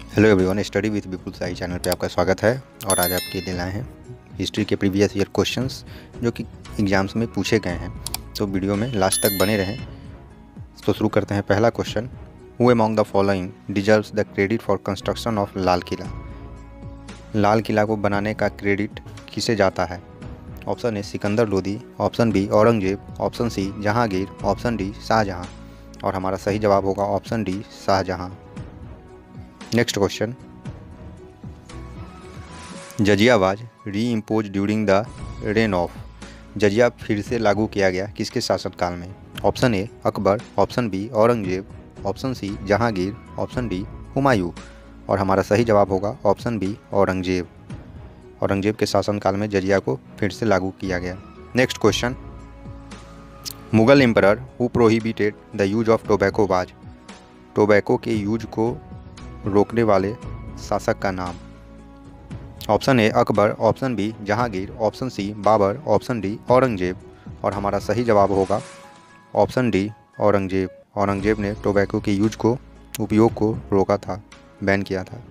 Hello everyone, study with Vipul Sai channel पे आपका स्वागत है। और आज आपके लिए लाए हैं हिस्ट्री के प्रीवियस ईयर क्वेश्चंस जो कि एग्जाम्स में पूछे गए हैं। तो वीडियो में लास्ट तक बने रहें। तो शुरू करते हैं। पहला question, who among the following deserves the credit for construction of Lal Qila. Lal Qila को बनाने का क्रेडिट किसे जाता है? Option A Sikandar Lodi, option B Aurangzeb, option C Jahangir, option D Shah Jahan. और हमारा सही जवाब होगा option D Shah Jahan. Next question, jizya was reimpose during the reign of. Jizya फिर से लागू किया गया किसके शासनकाल में? Option A Akbar, option B Aurangzeb, option C Jahangir, option D Humayun. और हमारा सही जवाब होगा ऑप्शन बी औरंगजेब। औरंगजेब के शासनकाल में जजिया को फिर से लागू किया गया। Next question, Mughal emperor who prohibited the use of tobacco was. Tobacco के यूज को रोकने वाले शासक का नाम? Option A Akbar, option B Jahangir, option C Babur, option D Aurangzeb. और हमारा सही जवाब होगा ऑप्शन डी औरंगजेब। औरंगजेब ने टोबैको के उपयोग को रोका था, बैन किया था।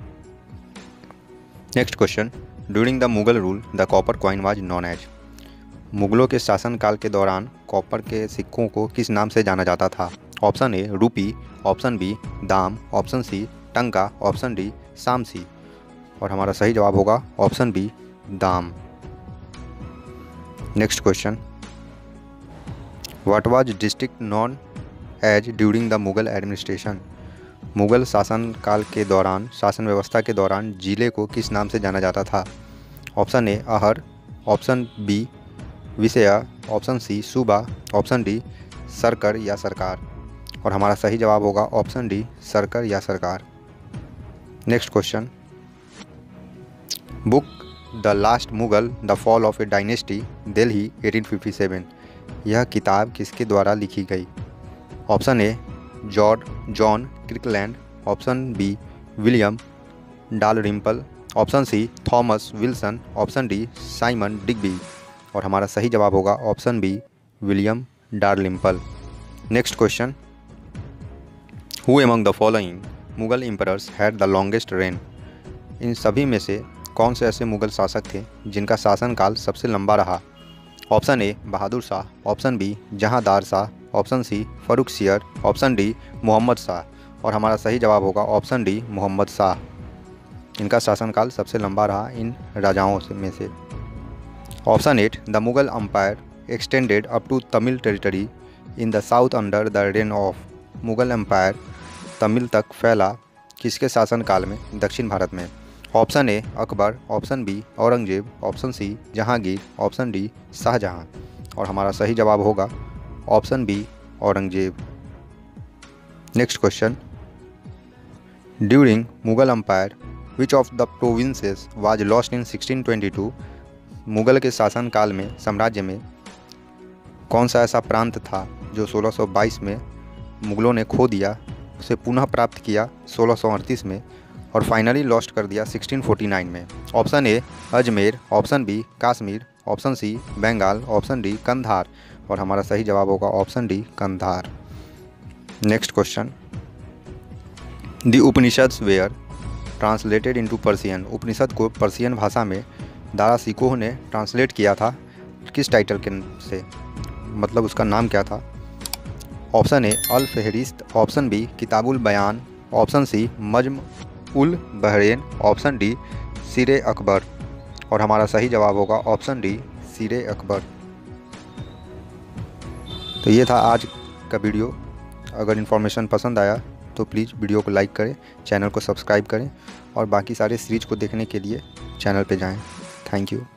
Next question, during the Mughal rule the copper coin was known as. मुगलों के शासनकाल के दौरान कॉपर के सिक्कों को किस नाम से जाना जाता था? Option A rupee, option B dam, option C tanka, option D सामसी। और हमारा सही जवाब होगा option B dam. Next question, what was district known as during the Mughal administration. Mughal शासनकाल के दौरान, शासन व्यवस्था के दौरान जिले को किस नाम से जाना जाता था? Option A Ahar, option B vishaya, option C suba, option D sarkar या सरकार। और हमारा सही जवाब होगा ऑप्शन डी सरकर या sarkar. Next question, book the last Mughal the fall of a dynasty Delhi 1857। यह किताब किसके द्वारा लिखी गई? Option A John Crickland, option B William Dalrymple, option C Thomas Wilson, option D Simon Digby. और हमारा सही जवाब होगा option B William Dalrymple. Next question, who among the following Mughal emperors had the longest reign. इन सभी में से कौन से ऐसे मुगल शासक थे जिनका शासनकाल सबसे लंबा रहा? Option A Bahadur Shah, option B Jahandar Shah, option C Farrukhsiyar, option D Mohammad Shah. और हमारा सही जवाब होगा ऑप्शन डी मोहम्मद शाह। इनका शासनकाल सबसे लंबा रहा इन राजाओं में से। Option 8, the Mughal empire extended up to Tamil territory in the south under the reign of. Mughal empire Tamil तक फैला किसके शासनकाल में? दक्षिण भारत में। Option A Akbar, option B Aurangzeb, option C Jahangir, option D Shah Jahan. और हमारा सही जवाब होगा option B Aurangzeb. Next question, during Mughal empire which of the provinces was lost in 1622। Mughal के शासनकाल में, साम्राज्य में कौन सा ऐसा प्रांत था जो 1622 में मुगलों ने खो दिया, उसे पुनः प्राप्त किया 1638 में और फाइनली लॉस्ट कर दिया 1649 में? Option A Ajmer, option B Kashmir, option C Bengal, option D Kandahar. और हमारा सही जवाब होगा option D Kandahar. Next question, the Upanishads were translated into Persian. Upanishad को पर्सियन भाषा में दारा सिकोह ने ट्रांसलेट किया था किस टाइटल के से, मतलब उसका नाम क्या था? ऑप्शन ए अल फहरिस्त, option B Kitabul Bayan, option C Majma ul Bahrain, option D Sirre Akbar. और हमारा सही जवाब होगा ऑप्शन डी सिरे अकबर। तो ये था आज का वीडियो। अगर इन्फॉर्मेशन पसंद आया तो प्लीज़ वीडियो को लाइक करें, चैनल को सब्सक्राइब करें और बाकी सारे सीरीज को देखने के लिए चैनल पे जाएं। Thank you.